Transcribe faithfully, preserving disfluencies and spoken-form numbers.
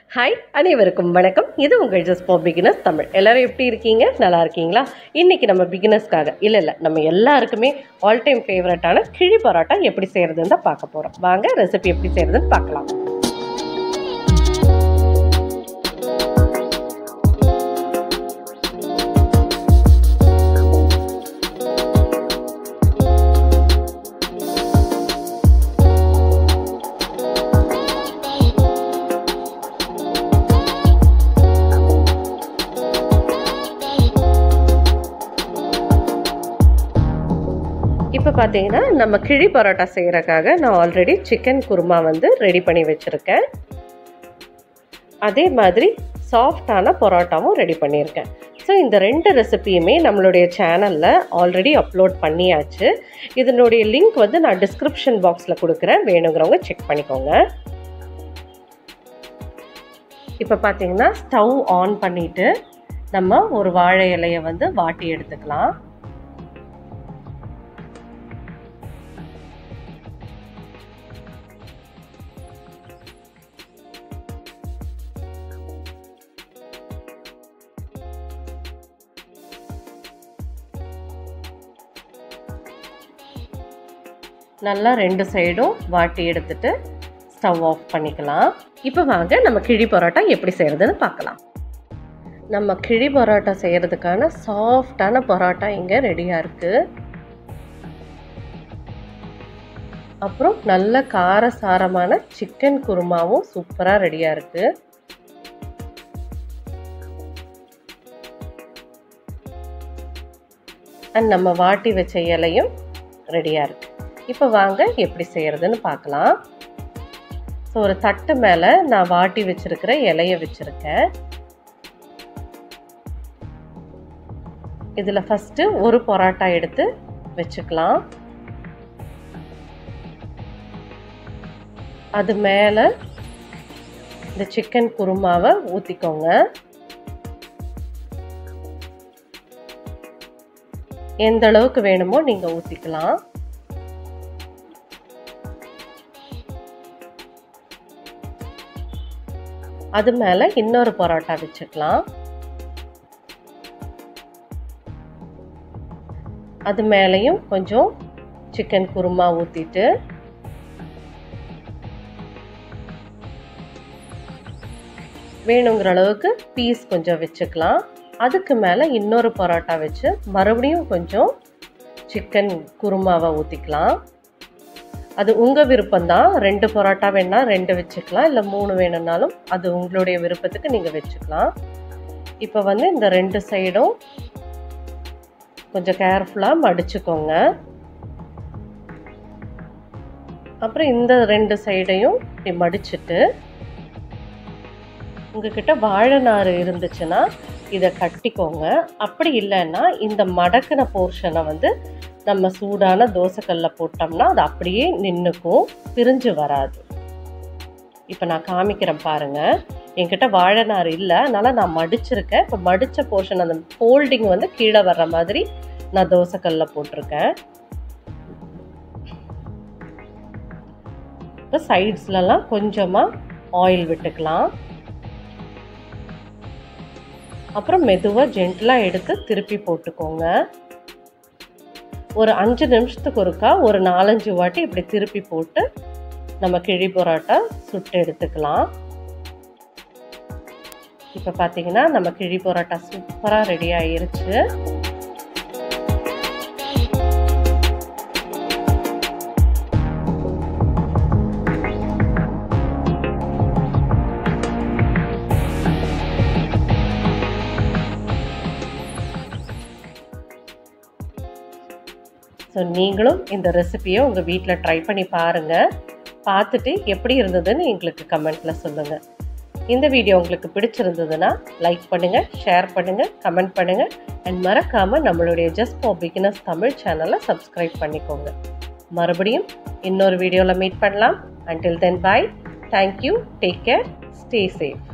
Hi அனைவருக்கும் வணக்கம். இது உங்கள் ஜஸ்ட் ஃபார் பிகினர்ஸ் தமிழ். எல்லோரும் எப்படி இருக்கீங்க? நல்லா இருக்கீங்களா? இன்றைக்கி நம்ம பிகினர்ஸ்க்காக இல்லை இல்லை நம்ம எல்லாருக்குமே ஆல் டைம் ஃபேவரட்டான கிழி பரோட்டா எப்படி செய்கிறதுன்னு தான் பார்க்க போகிறோம். வாங்க ரெசிபி எப்படி செய்கிறதுன்னு பார்க்கலாம். இப்போ பார்த்தீங்கன்னா நம்ம கிழி பரோட்டா செய்கிறக்காக நான் ஆல்ரெடி சிக்கன் குருமா வந்து ரெடி பண்ணி வச்சுருக்கேன். அதே மாதிரி சாஃப்டான பரோட்டாவும் ரெடி பண்ணியிருக்கேன். ஸோ இந்த ரெண்டு ரெசிபியுமே நம்மளுடைய சேனலில் ஆல்ரெடி அப்லோட் பண்ணியாச்சு. இதனுடைய லிங்க் வந்து நான் டிஸ்கிரிப்ஷன் பாக்ஸில் கொடுக்குறேன், வேணுங்கிறவங்க செக் பண்ணிக்கோங்க. இப்போ பார்த்தீங்கன்னா ஸ்டவ் ஆன் பண்ணிவிட்டு நம்ம ஒரு வாழை இலையை வந்து வாட்டி எடுத்துக்கலாம். நல்லா ரெண்டு சைடும் வாட்டி எடுத்துட்டு ஸ்டவ் ஆஃப் பண்ணிக்கலாம். இப்போ வாங்க நம்ம கிழி பரோட்டா எப்படி செய்கிறதுன்னு பார்க்கலாம். நம்ம கிழி பரோட்டா செய்கிறதுக்கான சாஃப்டான பரோட்டா இங்கே ரெடியாக இருக்குது. அப்புறம் நல்ல காரசாரமான சிக்கன் குருமாவும் சூப்பராக ரெடியாக இருக்குது. அண்ட் நம்ம வாட்டி வச்ச இலையும் ரெடியாக இருக்குது. இப்போ வாங்க எப்படி செய்கிறதுன்னு பார்க்கலாம். ஸோ ஒரு தட்டு மேலே நான் வாட்டி வச்சுருக்கிற இலையை வச்சுருக்கேன். இதில் ஃபஸ்ட்டு ஒரு பரோட்டா எடுத்து வச்சுக்கலாம். அது மேலே இந்த சிக்கன் குருமாவை ஊற்றிக்கோங்க. எந்த அளவுக்கு வேணுமோ நீங்கள் ஊற்றிக்கலாம். அது மேலே இன்னொரு பரோட்டா வச்சுக்கலாம். அது மேலேயும் கொஞ்சம் சிக்கன் குருமா ஊற்றிட்டு வேணுங்கிற அளவுக்கு பீஸ் கொஞ்சம் வச்சுக்கலாம். அதுக்கு மேலே இன்னொரு பரோட்டா வச்சு மறுபடியும் கொஞ்சம் சிக்கன் குருமாவை ஊற்றிக்கலாம். அது உங்கள் விருப்பம்தான். ரெண்டு பரோட்டா வேணால் ரெண்டு வச்சுக்கலாம், இல்லை மூணு வேணும்னாலும் அது உங்களுடைய விருப்பத்துக்கு நீங்கள் வச்சுக்கலாம். இப்போ வந்து இந்த ரெண்டு சைடும் கொஞ்சம் கேர்ஃபுல்லாக மடிச்சுக்கோங்க. அப்புறம் இந்த ரெண்டு சைடையும் இப்படி மடிச்சுட்டு உங்ககிட்ட வாழை நார் இருந்துச்சுன்னா இதை கட்டிக்கோங்க. அப்படி இல்லைன்னா இந்த மடக்கின போர்ஷனை வந்து நம்ம சூடான தோசைக்கல்ல போட்டோம்னா அது அப்படியே நின்றுக்கும், பிரிஞ்சு வராது. இப்போ நான் காமிக்கிறேன் பாருங்கள். என்கிட்ட வாழை நார் இல்லை, அதனால் நான் மடிச்சிருக்கேன். இப்போ மடித்த போர்ஷன் அந்த ஃபோல்டிங் வந்து கீழே வர்ற மாதிரி நான் தோசைக்கல்ல போட்டிருக்கேன். இப்போ சைட்ஸ்லலாம் கொஞ்சமாக ஆயில் விட்டுக்கலாம். அப்புறம் மெதுவாக ஜென்டலாக எடுத்து திருப்பி போட்டுக்கோங்க. ஒரு அஞ்சு நிமிஷத்துக்கு ஒருக்கா ஒரு நாலஞ்சு வாட்டி இப்படி திருப்பி போட்டு நம்ம கிழி பரோட்டா சுட்டு எடுத்துக்கலாம். இப்போ பார்த்தீங்கன்னா நம்ம கிழி பரோட்டா சூப்பராக ரெடி ஆயிருச்சு. ஸோ நீங்களும் இந்த ரெசிபியை உங்கள் வீட்டில் ட்ரை பண்ணி பாருங்கள். பார்த்துட்டு எப்படி இருந்ததுன்னு எங்களுக்கு கமெண்ட்டில் சொல்லுங்கள். இந்த வீடியோ உங்களுக்கு பிடிச்சிருந்ததுன்னா லைக் பண்ணுங்கள், ஷேர் பண்ணுங்கள், கமெண்ட் பண்ணுங்கள். அண்ட் மறக்காமல் நம்மளுடைய ஜஸ்ட் ஃபார் பிகினர்ஸ் தமிழ் சேனலை சப்ஸ்கிரைப் பண்ணிக்கோங்க. மறுபடியும் இன்னொரு வீடியோவில் மீட் பண்ணலாம். Until then bye. Thank you. Take care. Stay safe.